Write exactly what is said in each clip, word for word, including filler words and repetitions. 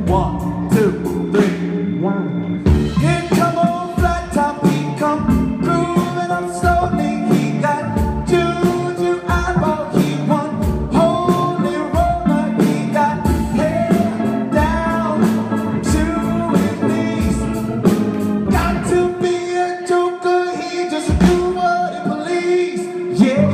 One, two, three, one. Here come on flat top, he come grooving up slowly. He got juju eyeball, he won holy roller. He got head down to his knees. Got to be a joker, he just do what he please. Yeah.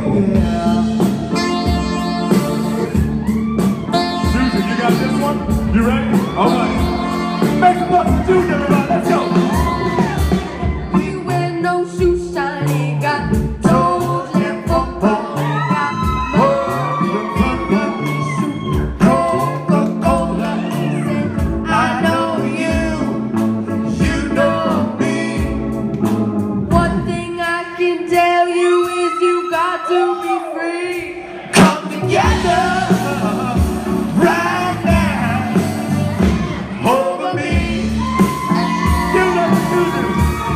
Susan, you got this one? You ready? All right. Make a bust, Susan, everybody. Let's go. He wear no shoe shine, he got toes and football. He got Coca-Cola. He said, I know you, you know me. One thing I can tell you is you got to be free. Come together right now over me. You know what to do.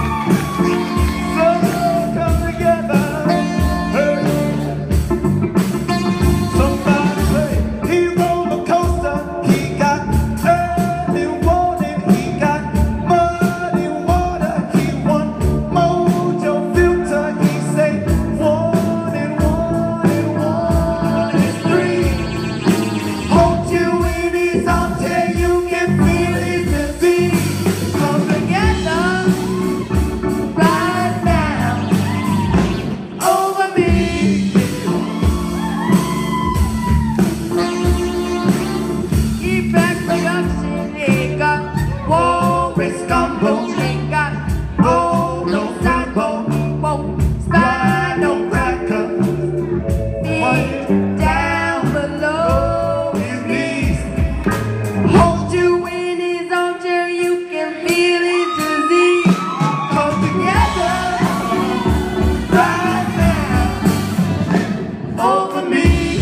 So come together. Hey. Somebody say he roller coaster. He got early warning. He got muddy water. He won mojo filter. He say one and one and one is three. Hold you in his arms till you can feel his disease. Come together right now over me. He back production, he got Warwick's gumbo. He got oh no sidebone, he won't spine no cracker. Feet down below his knees. Hold you in his arms till you can feel his disease. Come together right now over me.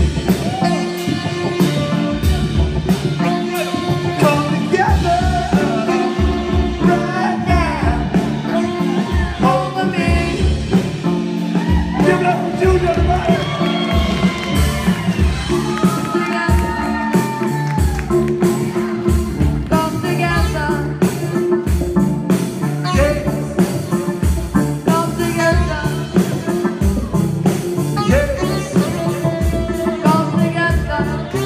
Come together right now Over me. Give it up for Junior, everybody. Come together. Yes, Come together. yes, Come together.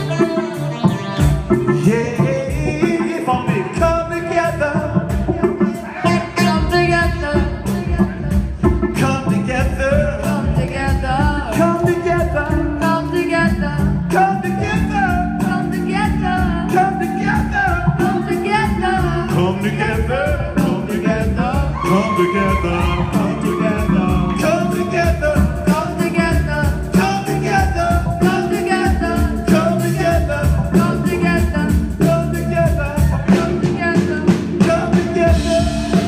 yeah. For me, come together, Come together. come together, Come together. come together, Come together. come together, Come together. come together, Come together. come together, come together, come together, come together, come together, Come together. come together, Come together. come together, Come together. come together, Come together. come together,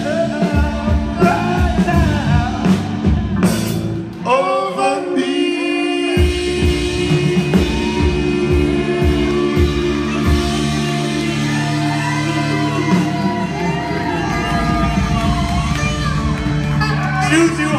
right now, over me. Juju